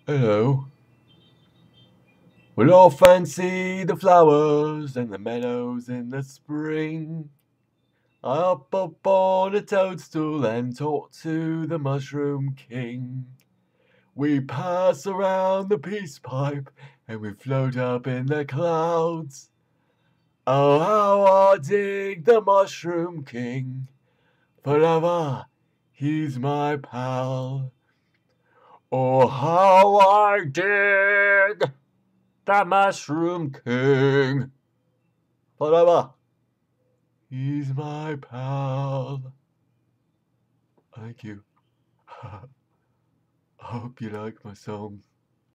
Hello. We'll all fancy the flowers and the meadows in the spring. Up on a toadstool and talk to the Mushroom King. We pass around the peace pipe and we float up in the clouds. Oh, how I dig the Mushroom King. Forever, he's my pal. Oh, how I dig the Mushroom King. Forever, he's my pal. Thank you. I hope you like my song.